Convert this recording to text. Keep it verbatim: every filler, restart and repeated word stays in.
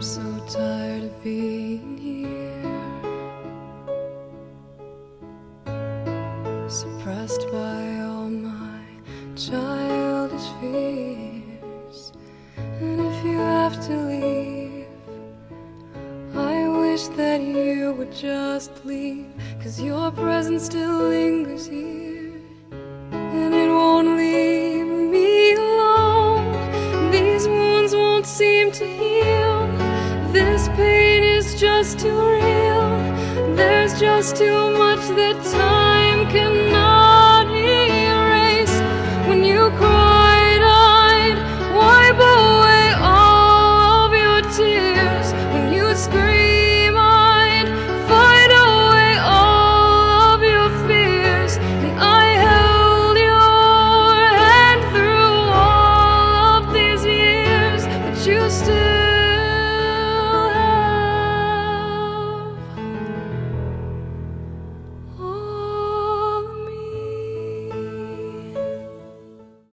I'm so tired of being here, suppressed by all my childish fears. And if you have to leave, I wish that you would just leave, 'cause your presence still lingers here, and it won't leave me alone. These wounds won't seem to heal. This pain is just too real. There's just too much that time cannot